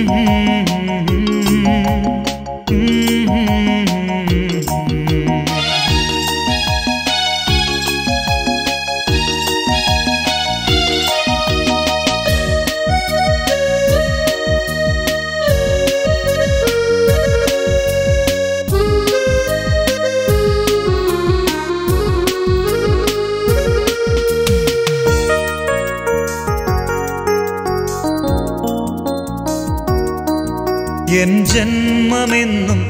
N ജന്മമെന്നും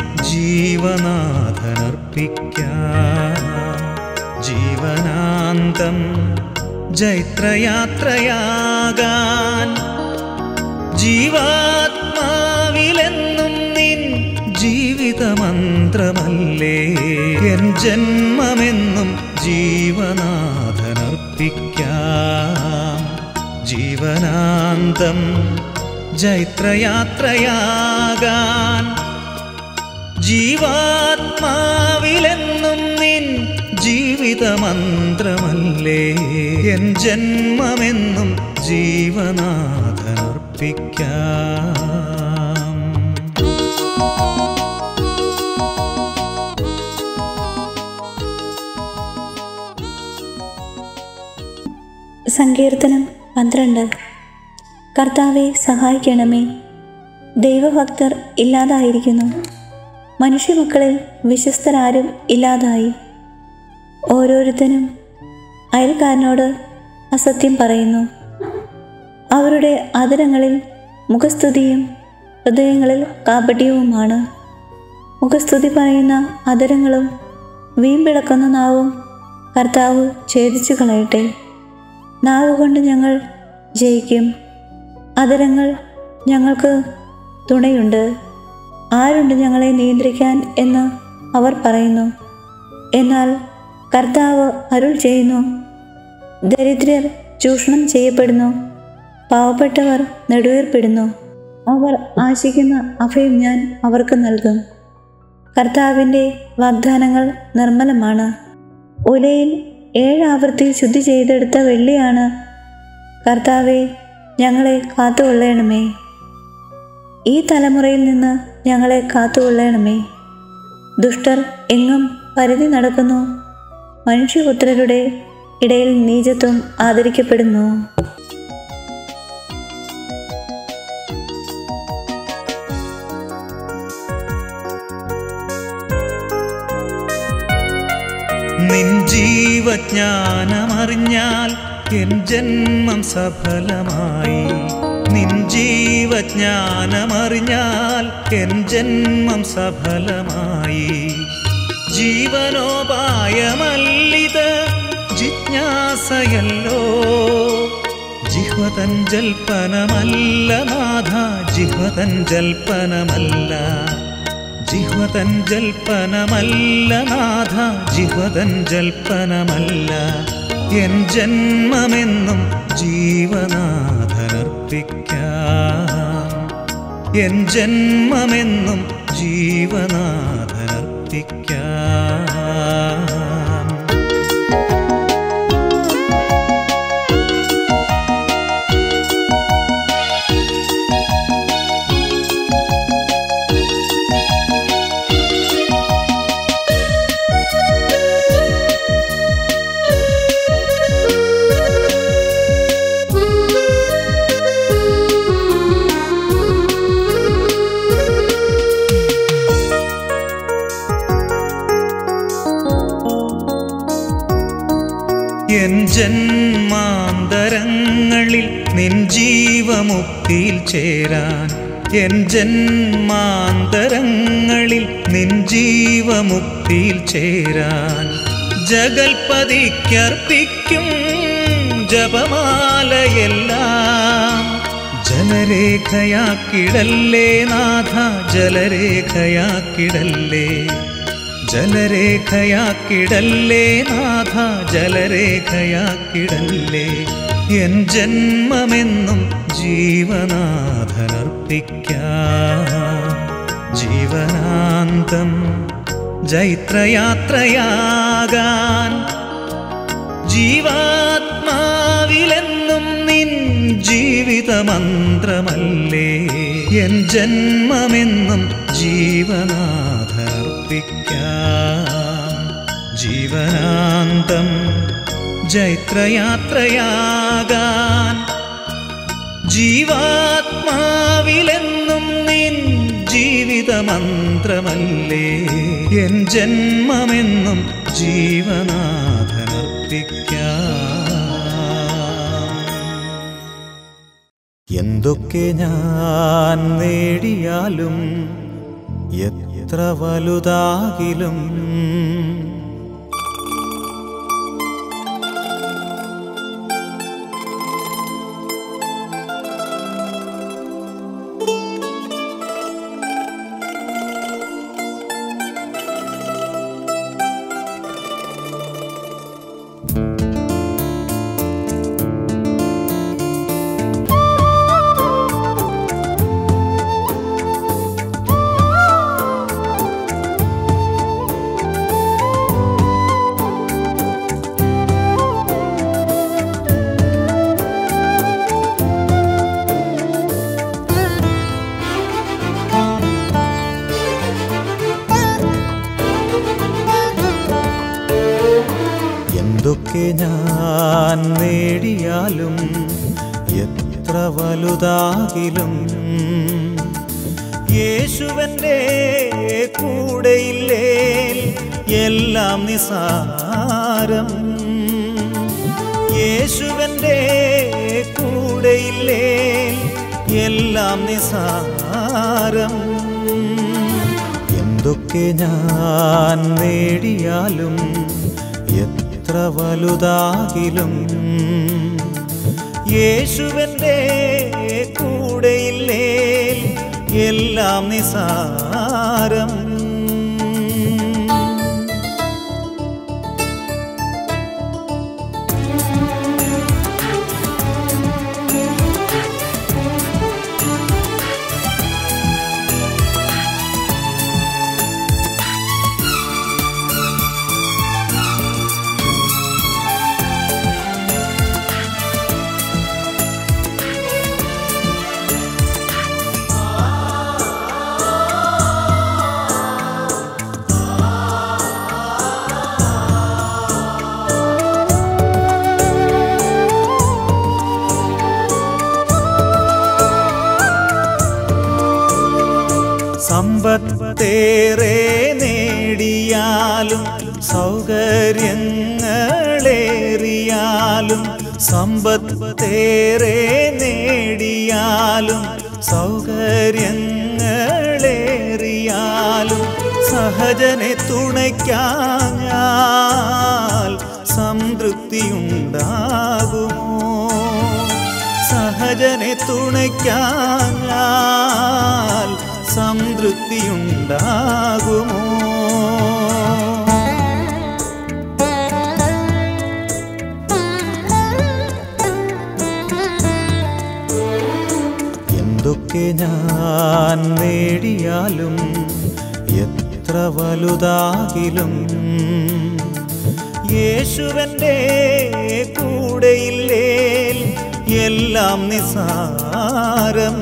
ജീവനാഥനർപ്പിക്കാം. ജീവനാന്തം ജൈത്രയാത്രയാകാൻ ജീവാത്മാവിലെന്നും നിൻ ജീവിതമന്ത്രമല്ലേ. N ജന്മമെന്നും ജീവനാഥനർപ്പിക്കാം. ജീവനാന്തം ജൈത്രയാത്രയാകാൻ ജീവാത്മാവിലെന്നും നിൻ ജീവിതമന്ത്രമല്ലേ. എൻ ജന്മമെന്നും ജീവനാഥനർപ്പിക്കാം. സങ്കീർത്തനം 12. കർത്താവെ സഹായിക്കണമേ. ദൈവഭക്തർ ഇല്ലാതായിരിക്കുന്നു. മനുഷ്യമക്കളിൽ വിശ്വസ്തരാരും ഇല്ലാതായി. ഓരോരുത്തരും അയൽക്കാരനോട് അസത്യം പറയുന്നു. അവരുടെ അധരങ്ങളിൽ മുഖസ്തുതിയും ഹൃദയങ്ങളിൽ കാപട്യവുമാണ്. മുഖസ്തുതി പറയുന്ന അധരങ്ങളും വീമ്പിളക്കുന്ന നാവും കർത്താവ് ഛേദിച്ചു കളയട്ടെ. നാവുകൊണ്ട് ഞങ്ങൾ ജയിക്കും. അധരങ്ങൾ ഞങ്ങൾക്ക് തുണയുണ്ട്. ആരുണ്ട് ഞങ്ങളെ നിയന്ത്രിക്കാൻ എന്ന് അവർ പറയുന്നു. എന്നാൽ കർത്താവ് അരുൾ ചെയ്യുന്നു, ദരിദ്രർ ചൂഷണം ചെയ്യപ്പെടുന്നു, പാവപ്പെട്ടവർ നെടുവീർപ്പിടുന്നു. അവർ ആശിക്കുന്ന അഭയം ഞാൻ അവർക്ക് നൽകും. കർത്താവിൻ്റെ വാഗ്ദാനങ്ങൾ നിർമ്മലമാണ്. ഉലയിൽ 7 ആവർത്തി ശുദ്ധി ചെയ്തെടുത്ത വെള്ളിയാണ്. കർത്താവെ, ഞങ്ങളെ കാത്തുകൊള്ളണമേ. ഈ തലമുറയിൽ നിന്ന് ഞങ്ങളെ കാത്തുകൊള്ളണമേ. ദുഷ്ടർ എങ്ങും പരിധി നടക്കുന്നു. മനുഷ്യപുത്രരുടെ ഇടയിൽ നീചത്വം ആദരിക്കപ്പെടുന്നു. നിൻ ജീവജ്ഞാനമറിഞ്ഞാൽ എൻ ജന്മം സഫലമായി. നിൻ ജീവജ്ഞാനമറിഞ്ഞാൽ എൻ ജന്മം സഫലമായി. ജീവനോപായമല്ലിത് ജിജ്ഞാസയല്ലോ. ജിഹ്വതൻ ജൽപ്പനമല്ല നാഥ, ജിഹ്വതൻ ജൽപ്പനമല്ല. ജിഹ്വതൻ ജൽപ്പനമല്ല നാഥ, ജിഹ്വതൻ ജൽപ്പനമല്ല. എൻ ജന്മമെന്നും ജീവനാഥനർപ്പിക്കാം. എൻ ജന്മമെന്നും ജീവനാഥനർപ്പിക്കാം. എൻ ജന്മാന്തരങ്ങളിൽ നിൻ ജീവമുക്തിയിൽ ചേരാൻ. എൻ ജന്മാന്തരങ്ങളിൽ നിൻ ജീവമുക്തിയിൽ ചേരാൻ ജഗൽപതിക്കർപ്പിക്കും ജപമാലയെല്ലാം ജലരേഖയാക്കിടല്ലേ നാഥ, ജലരേഖയാക്കിടല്ലേ. ജലരേഖയാക്കിടല്ലേ നാഥ, ജലരേഖയാക്കിടല്ലേ. എൻ ജന്മമെന്നും ജീവനാഥനർപ്പിക്കാം. ജീവനാന്തം ജൈത്രയാത്രയാകാൻ ജീവാത്മാവിലെന്നും നിൻ ജീവിതമന്ത്രമല്ലേ. എൻ ജന്മമെന്നും ജീവനാഥർപ്പിക്കാം. ജീവനാന്തം ജൈത്രയാത്രയാകാൻ ജീവാത്മാവിലെന്നും നിൻ ജീവിതമന്ത്രമല്ലേ എൻ ജന്മമെന്നും ജീവനാഥനർപ്പിക്കാം. എന്തൊക്കെ ഞാൻ നേടിയാലും എത്ര വലുതാകിലും എന്തൊക്കെ ഞാൻ നേടിയാലും എത്ര വലുതാകിലും യേശുവന്റെ കൂടെയില്ലേ എല്ലാം നിസാരം. യേശുവന്റെ കൂടെയില്ലേ എല്ലാം നിസാരം. എന്തൊക്കെ ഞാൻ നേടിയാലും എത്ര വലുതാകിലും യേശുവന്റെ കൂടെയില്ലേ എല്ലാം നിസാരം. സമ്പത്തേറെ നേടിയാലും സൗകര്യങ്ങളേറിയാലും സമ്പത്തേറെ നേടിയാലും സൗകര്യങ്ങളേറിയാലും സഹജനെ തുണയ്ക്കാഞ്ഞാൽ സംതൃപ്തിയുണ്ടാകുമോ? സഹജനെ തുണയ്ക്കാഞ്ഞാൽ സംതൃപ്തിയുണ്ടാകുമോ? എന്തൊക്കെ ഞാൻ നേടിയാലും എത്ര വലുതാകിലും യേശുവന്റെ കൂടെയില്ലേ എല്ലാം നിസാരം.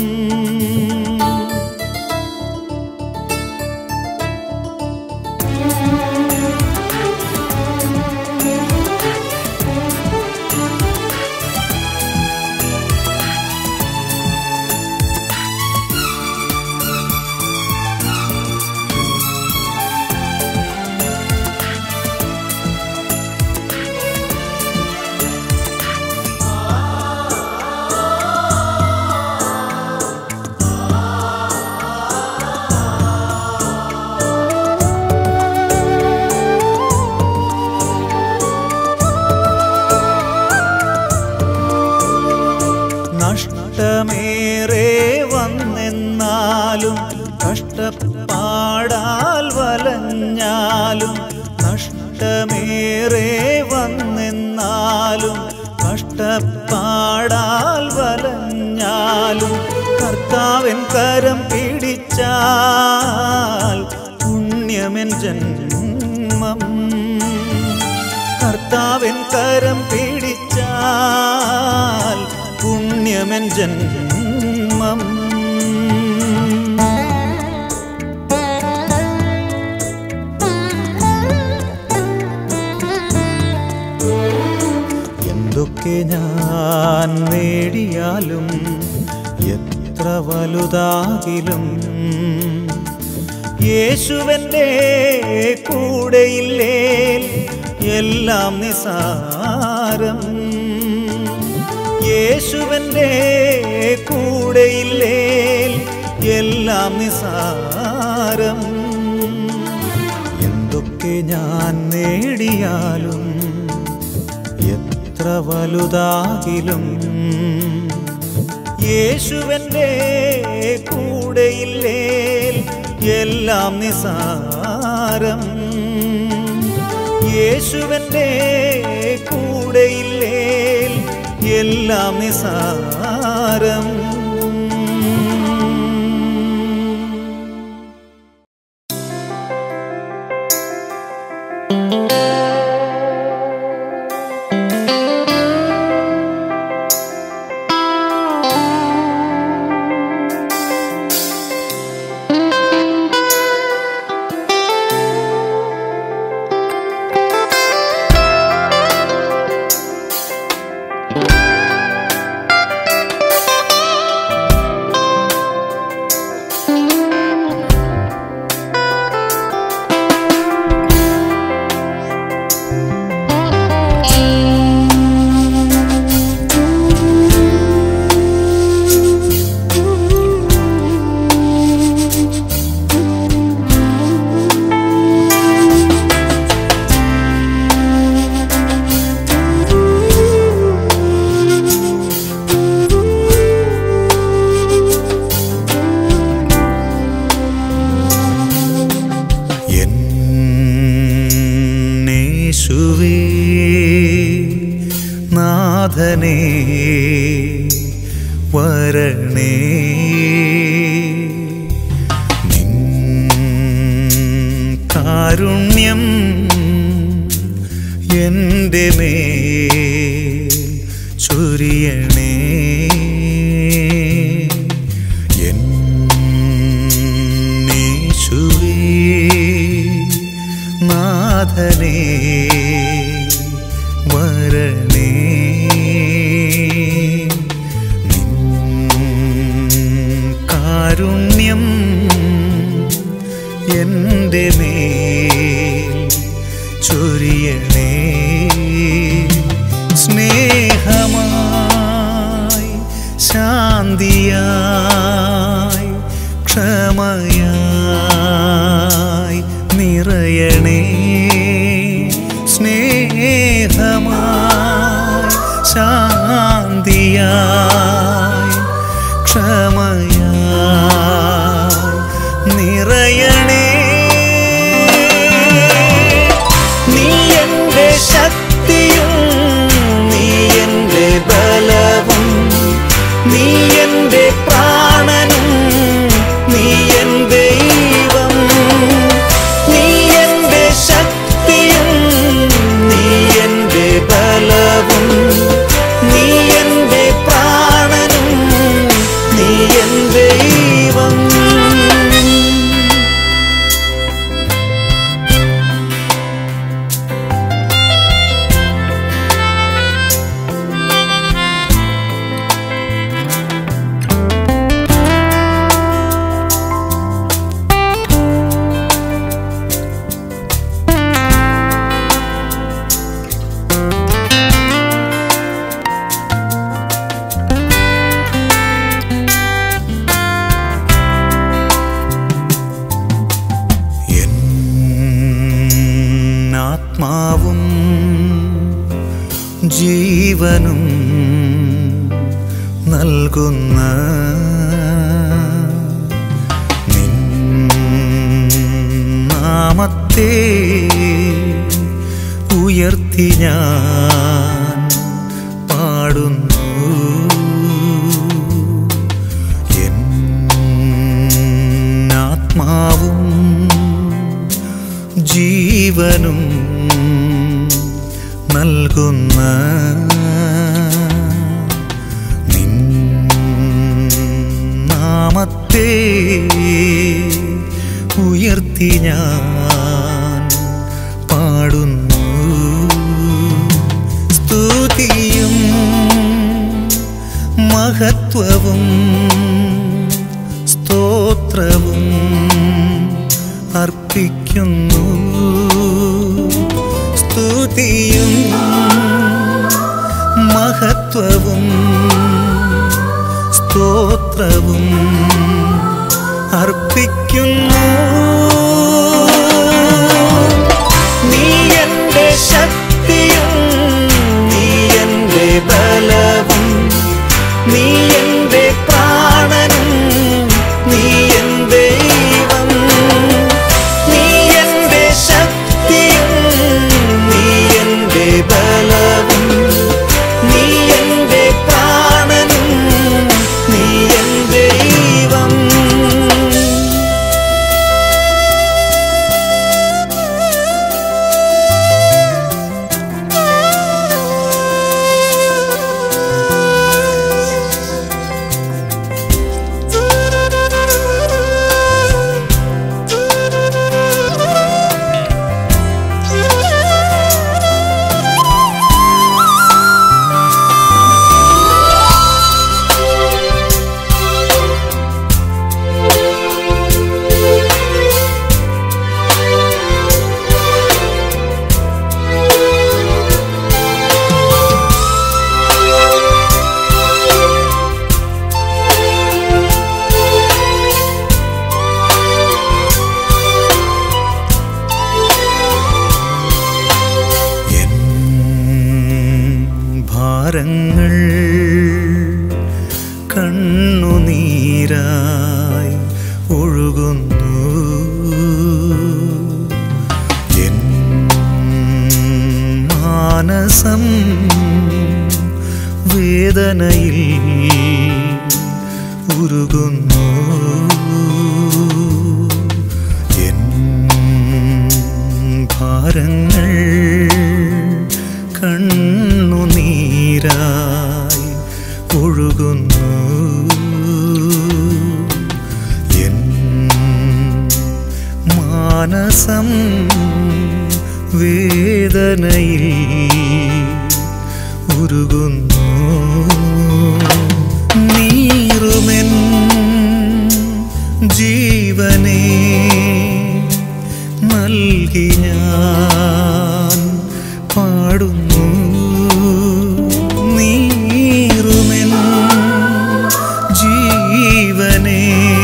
നഷ്ടമേറെ വന്നെന്നാലും കഷ്ടപ്പാടാൽ വലഞ്ഞാലും നഷ്ടമേറെ വന്നെന്നാലും കഷ്ടപ്പാടാൽ വലഞ്ഞാലും കർത്താവൻ കരം പിടിച്ചാൽ പുണ്യമെൻ ജന്മം. കർത്താവൻ കരം പിടിച്ചാൽ പുണ്യമെൻ ജന്മം. ഞാൻ നേടിയാലും എത്ര വലുതാകിലും യേശുവന്റെ കൂടെയില്ലേ എല്ലാം നിസാരം. യേശുവന്റെ കൂടെയില്ലേ എല്ലാം നിസാരം. എന്തൊക്കെ ഞാൻ നേടിയാലും എത്ര വലുതാകിലും യേശുവന്റെ കൂടെയില്ലേ എല്ലാം നിസാരം. യേശുവന്റെ കൂടെയില്ലേ എല്ലാം നിസാരം. നാഥനേ വരണേ നിൻ കാരുണ്യം എൻ്റെ മേൽ ചൊരിയണേ. യേശുവേ നാഥനേ വരണേ നിൻ കാരുണ്യം എൻ്റെ മേൽ ചൊരിയണേ. സ്നേഹമായി ശാന്തിയായി ക്ഷമയായി നിറയണേ. സ്നേഹമായി ശാന്തിയായി ക്ഷമയായി നിറയണേ. നീ എൻ്റെ ശക്തിയും നീ എൻ്റെ ബലവും നീ എൻ്റെ പ്രാണനും നീ എൻ ദൈവം. നീ എൻ്റെ ശക്തിയും നീ എൻ്റെ ബലവും നീ എൻ്റെ പ്രാണനും നീ എൻ ദൈവം. ആത്മാവും ജീവനും നൽകുന്ന നിൻ നാമത്തെ ഉയർത്തി ഞാൻ പാടുന്നു. എൻ ആത്മാവും ജീവനും നൽകുന്ന നിൻ നാമത്തെ ഉയർത്തി ഞാൻ പാടുന്നു. സ്തുതിയും മഹത്വവും സ്തോത്രവും അർപ്പിക്കുന്നു. സ്തുതിയും മഹത്വവും സ്തോത്രവും അർപ്പിക്കുന്നു. നീ എൻ്റെ ശക്തിയും നീ എൻ്റെ ബലവും നീ എൻ്റെ പ്രാണനും നീ എൻ ദൈവം. നീ എൻ്റെ ശക്തിയും നീ എൻ്റെ ബലവും നീ എൻ്റെ പ്രാണനും നീ എൻ ദൈവം. ഭാരങ്ങൾ കണ്ണുനീരായി ഒഴുകുന്നു. എൻ മാനസം വേദനയിൽ ഉരുകുന്നു. എൻ ഭാരങ്ങൾ കണ്ണുനീരായി ഒഴുകുന്നു. എൻ മാനസം വേദനയിൽ ഉരുകുന്നു. നീറുമെൻ ജീവനെ നൽകി ഞാൻ പാടുന്നു. നീറുമെൻ ജീവനെ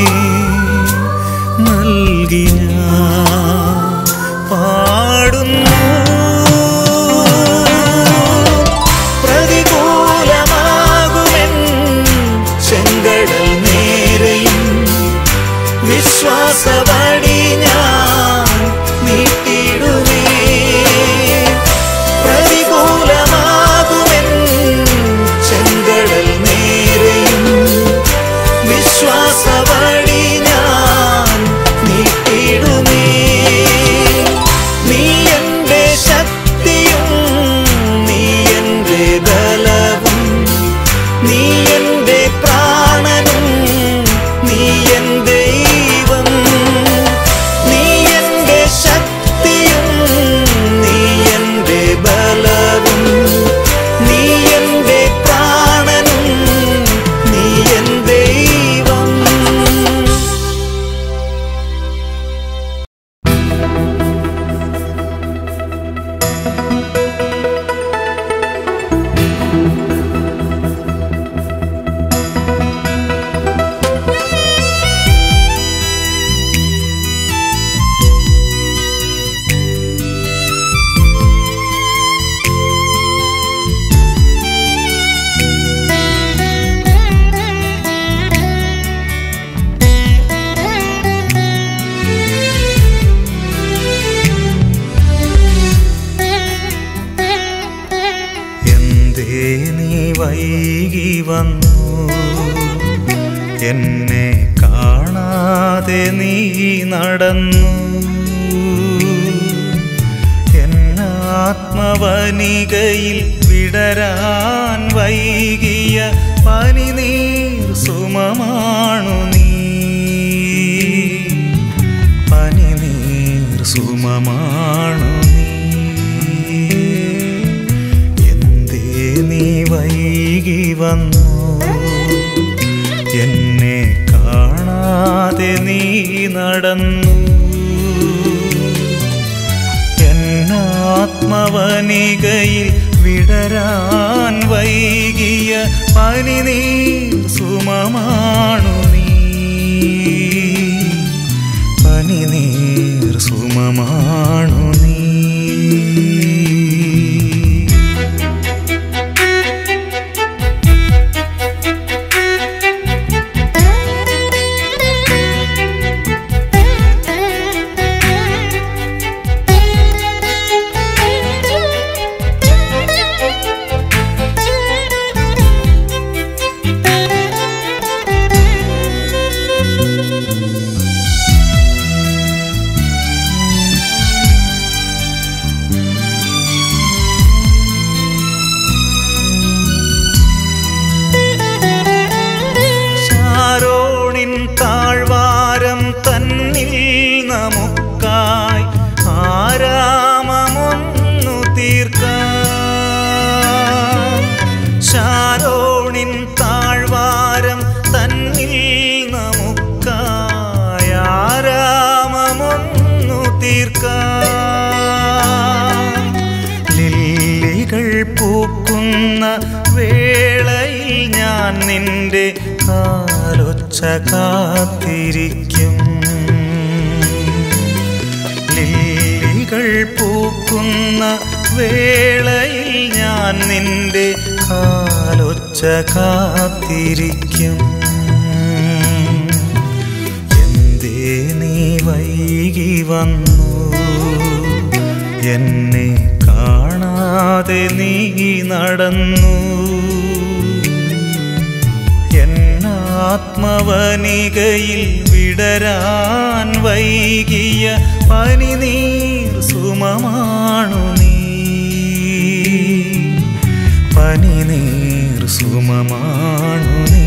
നൽകി ഞാൻ പാടുന്നു. പ്രതികൂലമാകുമെൻ ചെങ്കടൽ നേരെയും വിശ്വാസവടി ഞാൻ നീട്ടിടുമേ. പ്രതികൂലമാകുമെൻ ചെങ്കടൽ നേരെയും വിശ്വാസവടി ഞാൻ നീട്ടിടുമേ. നീ എൻ്റെ ശക്തിയും നീ എൻ്റെ ബലവും നീ എൻ്റെ പ്രാണനും നീ എൻ ദൈവം. നീ എൻ്റെ ശക്തിയും നീ എൻ്റെ ബലവും നീ എൻ്റെ പ്രാണനും നീ എൻ ദൈവം. നീ വൈകി വന്നു എന്നെ കാണാതെ നീ നടന്നു. എന്നാത്മവനികയിൽ വിടരാൻ വൈകിയ പനിനീർ സുമമാണു നീ. പനിനീർ സുമമാണു നീ. എന്തേ നീ വൈകി വന്നു. നടന്നു. എന്നാത്മവനികയിൽ വിടരാൻ വൈകിയ പനിനീർ സുമമാണു നീ, പനിനീർ സുമമാണു നീ. താഴ്വാരം തന്നിൽ നമുക്കായി ആരാമമൊന്നു തീർക്കാം. ശാരോണിൻ താഴ്വാരം തന്നിൽ നമുക്കായി ആരാമമൊന്നു തീർക്കാം. ലില്ലികൾ പൂക്കുന്ന വേളയിൽ ഞാൻ നിന്റെ കാലൊച്ച കാത്തിരിക്കും. ലില്ലികൾ പൂക്കുന്ന വേളയിൽ ഞാൻ നിന്റെ കാലൊച്ച കാത്തിരിക്കും. എന്തേ നീ വൈകി വന്നു, എന്നെ കാണാതെ നീ നടന്നു. ആത്മവനികയിൽ വിടരാൻ വൈകിയ പനിനീർ സുമമാണു നീ, പനിനീർ സുമമാണു നീ.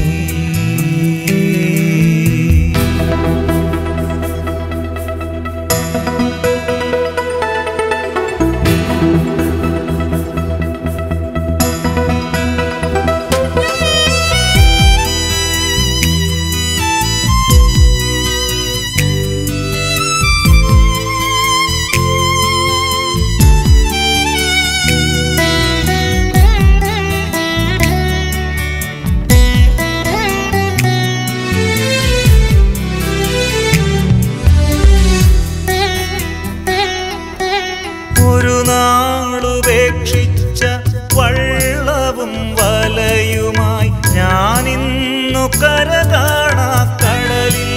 ഒരു നാളുപേക്ഷിച്ച വള്ളവും വലയുമായി ഞാനിന്നു കര കാണാ കടലിൽ.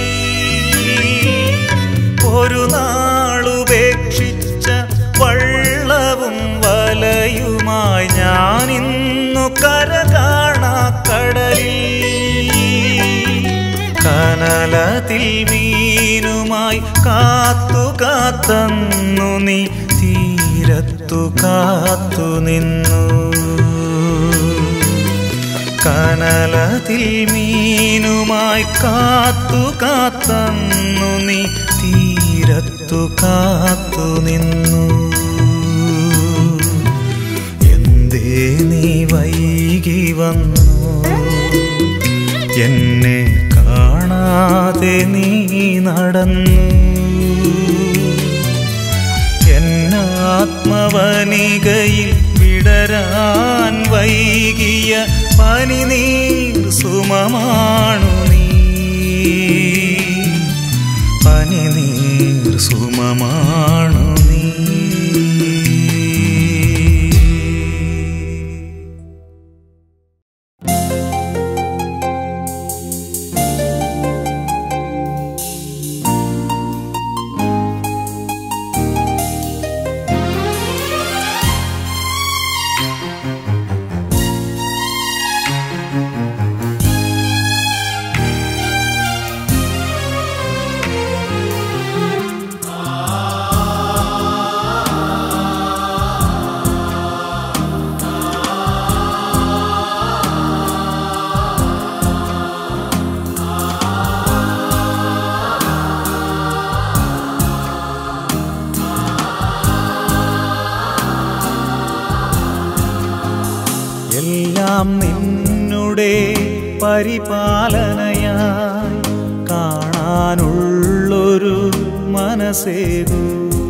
ഒരു നാളുപേക്ഷിച്ച വള്ളവും വലയുമായി ഞാനിന്നു കര കാണാ കടലിൽ. കനലതിൽ മീനുമായി കാത്തു കാത്തന്നു നീ തീരത്തു കാത്തു നിന്നു. കനലതിൽ മീനുമായി കാത്തു കാത്തന്നു നീ തീരത്തു കാത്തു നിന്നു. എന്തേ നീ വൈകി വന്നു, എന്നെ കാണാതെ നീ നടന്നു. എന്നാത്മവനികയിൽ വിടരാൻ വൈകിയ പനിനീർ സുമമാണു നീ, പനിനീർ സുമമാണു നീ. എല്ലാം നിന്നുടെ പരിപാലനയായി കാണാനുള്ളൊരു മനസ്സേകൂ.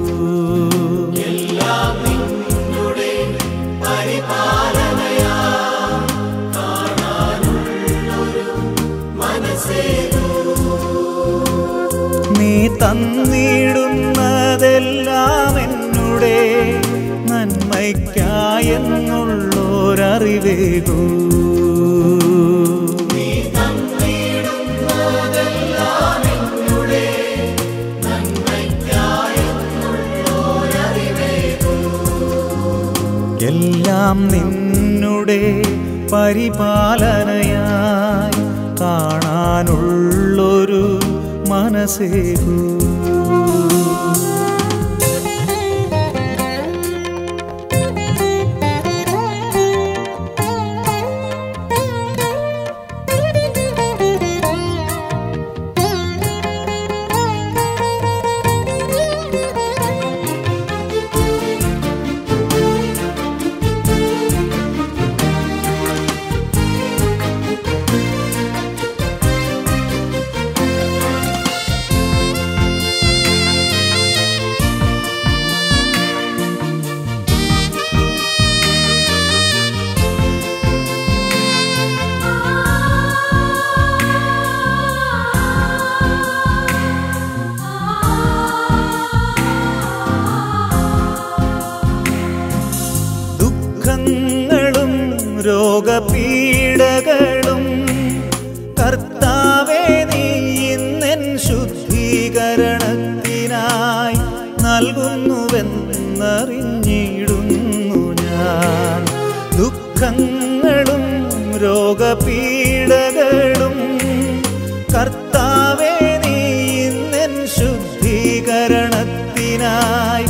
നീ തന്നിടുന്നതെല്ലാം എന്നുടെ നന്മയ്ക്കായെന്നുള്ളോരറിവേകൂ. എല്ലാം നിന്നുടെ പരിപാലനയായി കാണാനുള്ളൊരു മനസ്സേകൂ. ദുഃഖങ്ങളും രോഗപീഡകളും കർത്താവേ നീ ഇന്നെൻ ശുദ്ധീകരണത്തിനായി നൽകുന്നുവെന്നറിഞ്ഞിടുന്നു ഞാൻ. ദുഃഖങ്ങളും രോഗപീഡകളും കർത്താവേ നീ ഇന്നെൻ ശുദ്ധീകരണത്തിനായി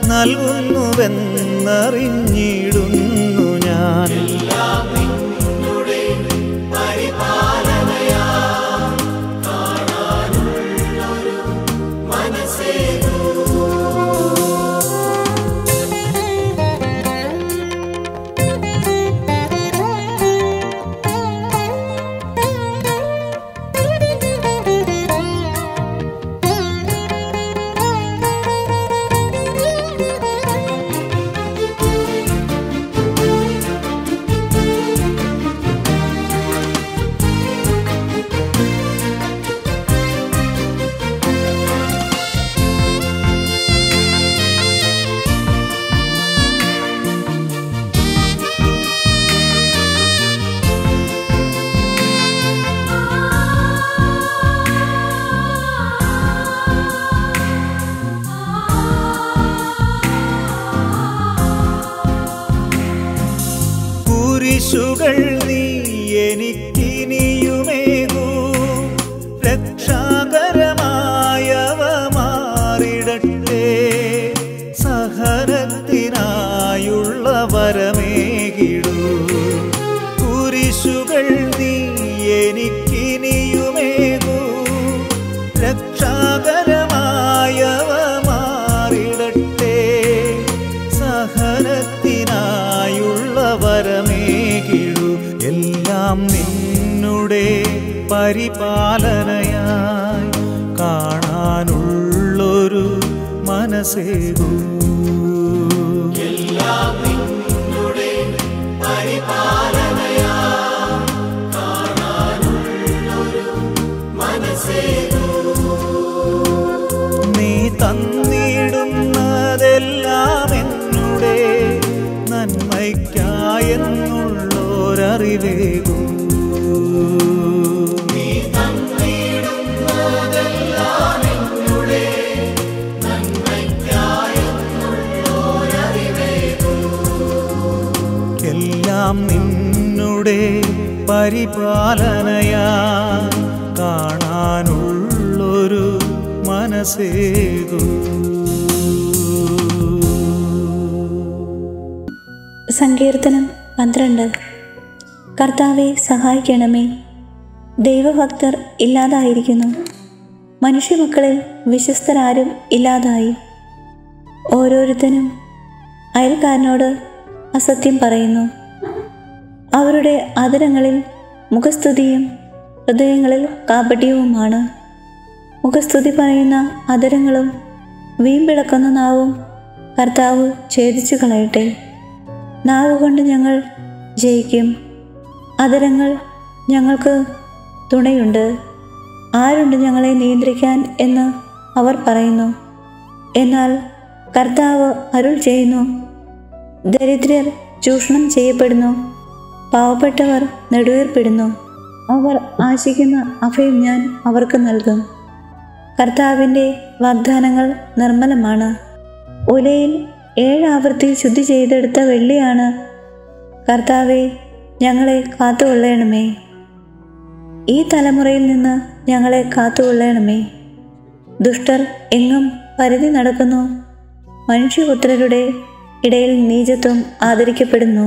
നൽകുന്നുവെന്നറിഞ്ഞിടുന്നു ഞാൻ. കുരിശുകൾ നീ എനിക്കിനിയുമേകൂ, രക്ഷാകരമായവ മാറിടട്ടെ. സഹനത്തിനായുള്ള വരമേകിടൂ. കുരിശുകൾ നീ എനിക്കിനിയുമേകൂ, രക്ഷാകരമായവ മാറിടട്ടെ. സഹനത്തിനായുള്ള വരമേകിടൂ. എല്ലാം നിന്നുടെ പരിപാലനയായി കാണാനുള്ളൊരു മനസ്സേകൂ. നീ തന്നിടുന്നതെല്ലാം എന്നുടെ നന്മയ്ക്കായെന്നുള്ളോരറിവേകൂ. എല്ലാം നിന്നുടെ പരിപാലനയാ കാണാനുള്ളൊരു മനസ്സേകൂ. സങ്കീർത്തനം 12. കർത്താവെ സഹായിക്കണമേ. ദൈവഭക്തർ ഇല്ലാതായിരിക്കുന്നു, മനുഷ്യമക്കളിൽ വിശ്വസ്തരാരും ഇല്ലാതായി. ഓരോരുത്തനും അയൽക്കാരനോട് അസത്യം പറയുന്നു. അവരുടെ അധരങ്ങളിൽ മുഖസ്തുതിയും ഹൃദയങ്ങളിൽ കാപട്യവുമാണ്. മുഖസ്തുതി പറയുന്ന അധരങ്ങളും വീമ്പിളക്കുന്ന നാവും കർത്താവ് ഛേദിച്ചു കളയട്ടെ. നാവ് കൊണ്ട് ഞങ്ങൾ ജയിക്കും. അധരങ്ങൾ ഞങ്ങൾക്ക് തുണയുണ്ട്. ആരുണ്ട് ഞങ്ങളെ നിയന്ത്രിക്കാൻ എന്ന് അവർ പറയുന്നു. എന്നാൽ കർത്താവ് അരുൾ ചെയ്യുന്നു, ദരിദ്രർ ചൂഷണം ചെയ്യപ്പെടുന്നു, പാവപ്പെട്ടവർ നെടുവീർപ്പിടുന്നു. അവർ ആശിക്കുന്ന അഭയം ഞാൻ അവർക്ക് നൽകും. കർത്താവിൻ്റെ വാഗ്ദാനങ്ങൾ നിർമ്മലമാണ്. ഉലയിൽ 7 ആവർത്തി ശുദ്ധി ചെയ്തെടുത്ത വെള്ളിയാണ്. കർത്താവെ, ഞങ്ങളെ കാത്തുകൊള്ളണമേ. ഈ തലമുറയിൽ നിന്ന് ഞങ്ങളെ കാത്തുകൊള്ളണമേ. ദുഷ്ടർ എങ്ങും പരിധി നടക്കുന്നു. മനുഷ്യപുത്രരുടെ ഇടയിൽ നീചത്വം ആദരിക്കപ്പെടുന്നു.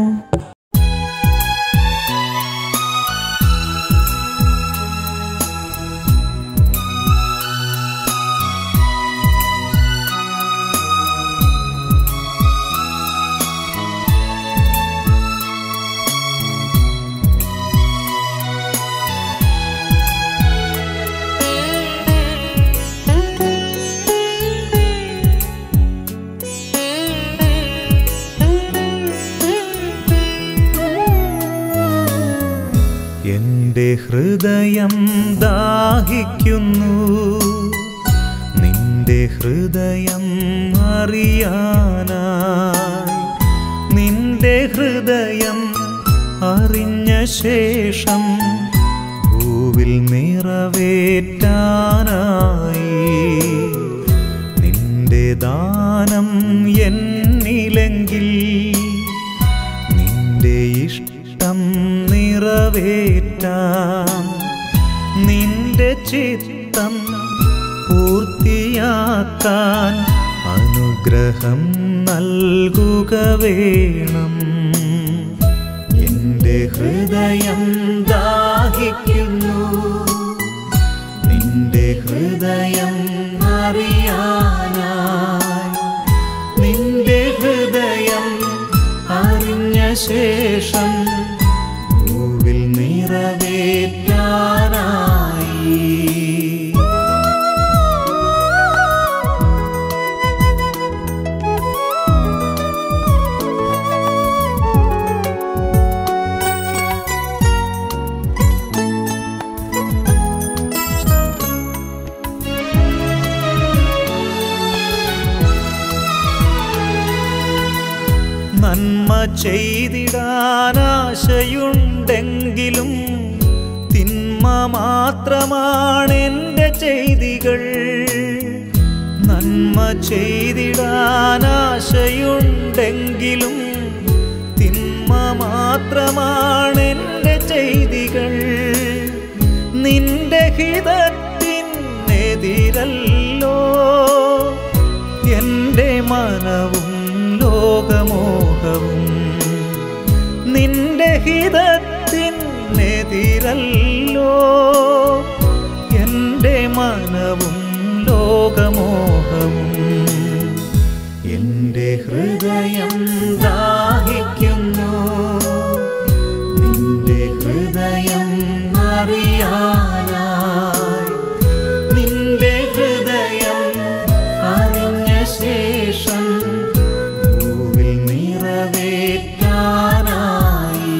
എൻ്റെ ഹൃദയം ദാഹിക്കുന്നു, നിന്റെ ഹൃദയം അറിയാനായി. നിന്റെ ഹൃദയം അറിഞ്ഞ ശേഷം ഭൂവിൽ നിറവേറ്റാനായി. നിന്റെ ദാനം എന്നിലെങ്കിൽ നിന്റെ ഇഷ്ടം നിറവേറ്റാം. നിന്റെ ചിത്തം പൂർത്തിയാക്കാൻ അനുഗ്രഹം നൽകുക വേണം. എൻ്റെ ഹൃദയം ദാഹിക്കുന്നു, നിന്റെ ഹൃദയം അറിയാനായി. നിന്റെ ഹൃദയം അറിഞ്ഞ ശേഷം ഭൂവിൽ നിറവേറ്റാനായി. നന്മ ചെയ്തിടാനാശയുണ്ടെങ്കിലും തിന്മ മാത്രമാണെൻ്റെ ചെയ്തികൾ. നന്മ ചെയ്തിടാനാശയുണ്ടെങ്കിലും തിന്മ മാത്രമാണെൻ്റെ ചെയ്തികൾ. നിന്റെ ഹിതത്തിനെതിരല്ലോ എൻ്റെ മനവും ലോകമോഹവും. നിന്റെ ഹിതത്തിനെതിരല്ലോ എൻ്റെ മനവും ലോകമോഹവും. എൻ്റെ ഹൃദയം ദാഹിക്കുന്നു, നിന്റെ ഹൃദയം അറിയാനായി. നിന്റെ ഹൃദയം അറിഞ്ഞ ശേഷം ഭൂവിൽ നിറവേറ്റാനായി.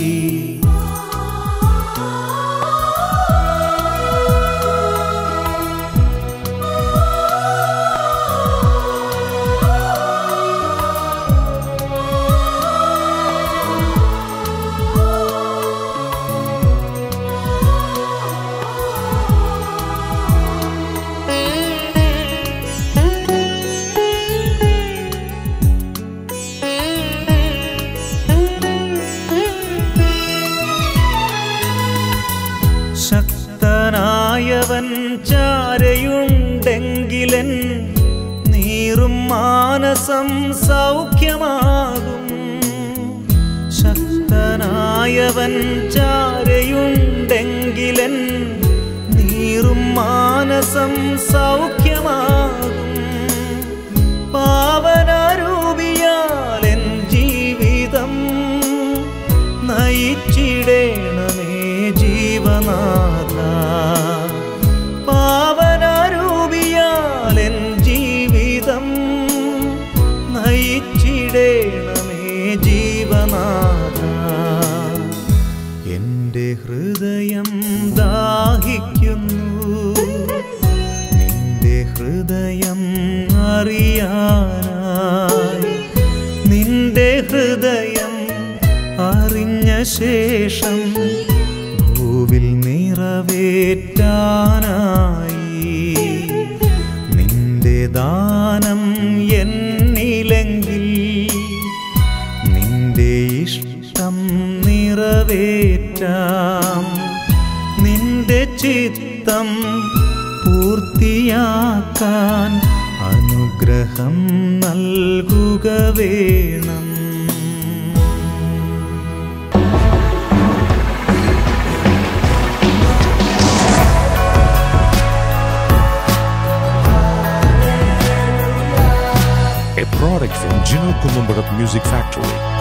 ശക്തനായവൻ ചാരയുണ്ടെങ്കിലൻ നീറും മാനസം സൗഖ്യമാകും. ശക്തനായവൻ ചാരയുണ്ടെങ്കിലൻ നീറും മാനസം സൗഖ്യമാകും. പാവനരൂപിയാൽ എൻ ജീവിതം നയിച്ചിടേണമേ ജീവനാഥ. പാവനരൂപിയാൽ എൻ ജീവിതം നിന്റെ ഹൃദയം അറിയാനായി, നിന്റെ ഹൃദയം അറിഞ്ഞ ശേഷം ഭൂവിൽ നിറവേറ്റാനായി. നിന്റെ ദാനം എന്നിലെങ്കിൽ നിന്റെ ഇഷ്ടം നിറവേറ്റാം. നിന്റെ ചിത്തം പൂർത്തിയാക്കാൻ അനുഗ്രഹം നൽകുക വേണം. A product from Gino Columbarat Music Factory.